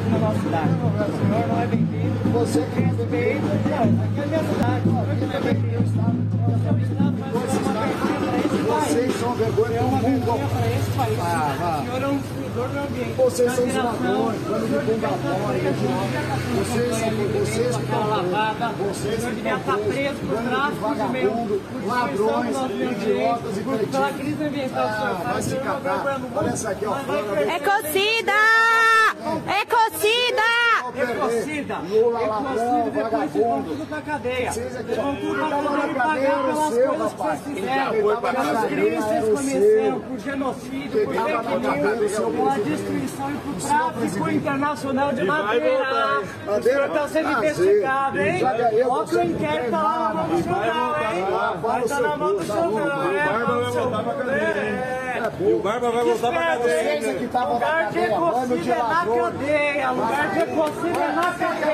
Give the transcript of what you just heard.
na nossa cidade. O senhor não é bem-vindo. Você que respeita. Não, aqui é a minha cidade. O senhor que não é bem-vindo. O seu estado vai ser uma vergonha para esse país. Vocês são vergonha para o mundo. Para esse país. O senhor é um destruidor do ambiente. Vocês são os ladrões, quando me congatória. Vocês que estão lavada. Vocês que devia estar preso por tráfico de meio, ladrões, idiotas e pela crise ambiental do senhor. Vai se catar. Olha essa aqui, ó. Ecocida! Ecocida! Ecocida! Lula, ladrão, Depois vocês vão vagabundo. tudo pra cadeia. Vocês aqui, Vocês vão tudo pra tava na cadeia cadeia, pagar era o pelas seu, coisas que rapaz. vocês fizeram. Pelas Crimes que vocês começaram, por genocídio, por fake news, pela destruição e por tráfico internacional de madeira. O senhor está sendo investigado, hein? Olha que o inquérito tá lá na mão do senhor, hein? Vai estar na mão do senhor, E o Barba vai voltar pra cadeia. Lugar de ecocida é na cadeia. Lugar de ecocida é na cadeia.